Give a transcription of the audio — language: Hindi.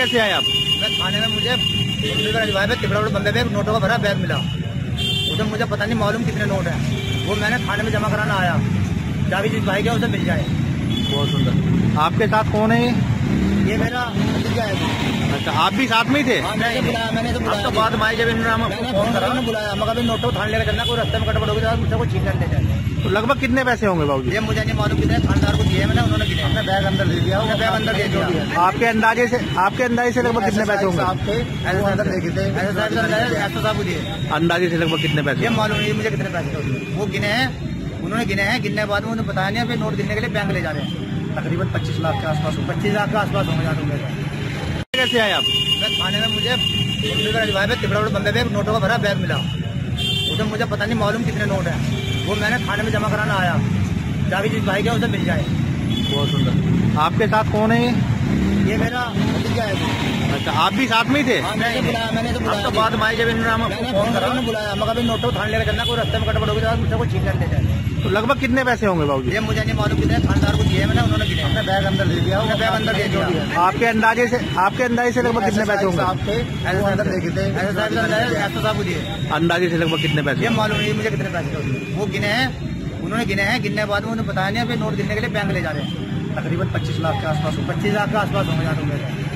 कैसे आए आप? मैं थाने में मुझे तिबड़ा बंदे पे नोटों का भरा बैग मिला। उसमें मुझे पता नहीं मालूम कितने नोट हैं। वो मैंने थाने में जमा कराना आया। चाबी जिस भाई का उसे मिल जाए। बहुत सुंदर। आपके साथ कौन है? ये मेरा भतीजा है। अच्छा, आप भी साथ में ही थे? मैंने तो बुलाया। तो बाद में आए जब इन्होंने फोन करा ना, बुलाया मगर भी नोटों थाने लेकर चलना, कोई रास्ते में गड़बड़ होगी तो मुझसे कोई छीन ले जाए। तो लगभग कितने पैसे होंगे बाबूजी? ये मुझे नहीं मालूम कितने, थानेदार को दिए मैंने, उन्होंने गिने। मैं बैग अंदर ले दिया, वो बैग अंदर दे दिया। आपके अंदाजे से लगभग कितने पैसे होंगे? अंदर देखे थे, साहब को दिए। अंदाजे से लगभग कितने पैसे? ये मालूम नहीं मुझे कितने पैसे वो गिने हैं, उन्होंने गिने हैं। गिनने के बाद में उन्हें बताया नहीं, अभी नोट गिनने के लिए बैंक ले जा रहे हैं। तकरीबन 25 लाख के आसपास, 25 लाख के आसपास होंगे। कैसे आए आप? मैं थाने में मुझे तिबड़ा बंदे पे नोटों का भरा बैग मिला। उसमें मुझे पता नहीं मालूम कितने नोट हैं। वो मैंने थाने में जमा कराना आया। चाबी जिस भाई का उसे मिल जाए। बहुत सुंदर। आपके साथ कौन है? ये मेरा भतीजा है। अच्छा, आप भी साथ में ही थे? मैंने तो बुलाया। तो बाद में आए जब इन्होंने फोन करा ना, बुलाया मगर भी नोटों थाने लेकर चलना, कोई रास्ते में गड़बड़ होगी तो मुझसे कोई छीन ले जाए। तो लगभग कितने पैसे होंगे बाबूजी? ये मुझे नहीं मालूम कितने, थानेदार को दिए मैंने, उन्होंने गिने। मैं बैग अंदर ले दिया, वो बैग अंदर दे दिया। आपके अंदाजे से लगभग कितने पैसे होंगे? अंदर देखे थे, साहब को दिए। अंदाजे से लगभग कितने पैसे? ये मालूम नहीं मुझे कितने पैसे वो गिने हैं, उन्होंने गिने हैं। गिनने के बाद में उन्हें बताया नहीं, अभी नोट गिनने के लिए बैंक ले जा रहे हैं। तकरीबन 25 लाख के आसपास, 25 लाख के आसपास होंगे।